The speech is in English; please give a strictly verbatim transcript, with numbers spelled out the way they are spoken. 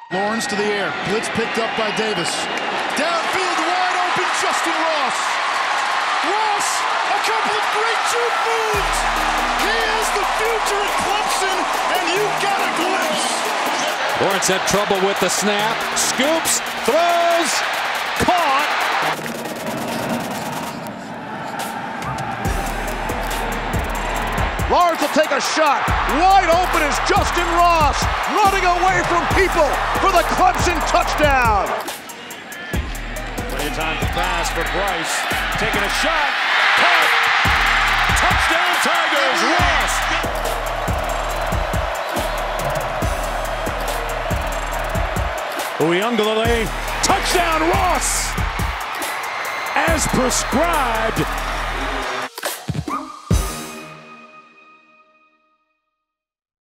Lawrence to the air. Blitz picked up by Davis. Downfield, wide open, Justyn Ross. Ross, a couple of great juke moves. He is the future at Clemson, and you got a glimpse. Lawrence had trouble with the snap. Scoops, throws, caught. Lawrence will take a shot. Wide open is Justyn Ross, running away from people for the Clemson touchdown. Plenty of time to pass for Bryce. Taking a shot. Caught. Touchdown Tigers. Ross. Uyunglele. Touchdown Ross. As prescribed.